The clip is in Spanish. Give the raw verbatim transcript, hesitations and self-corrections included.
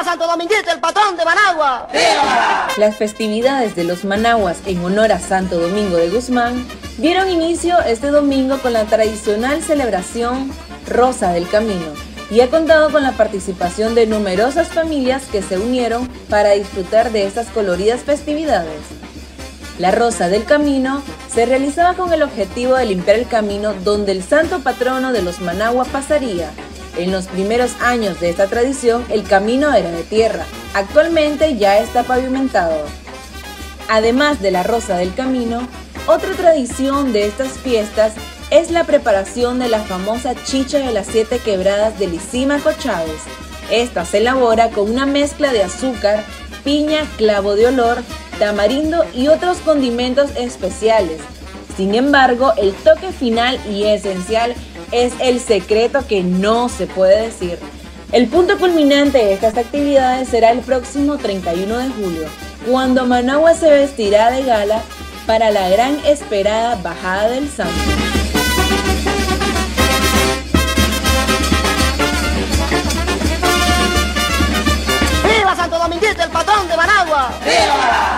Santo Dominguito, el patrón de Managua! ¡Viva! Las festividades de los Managuas en honor a Santo Domingo de Guzmán dieron inicio este domingo con la tradicional celebración Rosa del Camino y ha contado con la participación de numerosas familias que se unieron para disfrutar de estas coloridas festividades. La Rosa del Camino se realizaba con el objetivo de limpiar el camino donde el santo patrono de los Managua pasaría. En los primeros años de esta tradición, el camino era de tierra. Actualmente ya está pavimentado. Además de la Rosa del Camino, otra tradición de estas fiestas es la preparación de la famosa chicha de las siete quebradas de Lisímaco Chávez. Esta se elabora con una mezcla de azúcar, piña, clavo de olor, tamarindo y otros condimentos especiales. Sin embargo, el toque final y esencial es el secreto que no se puede decir. El punto culminante de estas actividades será el próximo treinta y uno de julio, cuando Managua se vestirá de gala para la gran esperada Bajada del Santo. ¡Viva Santo Dominguito, el patrón de Managua! ¡Viva!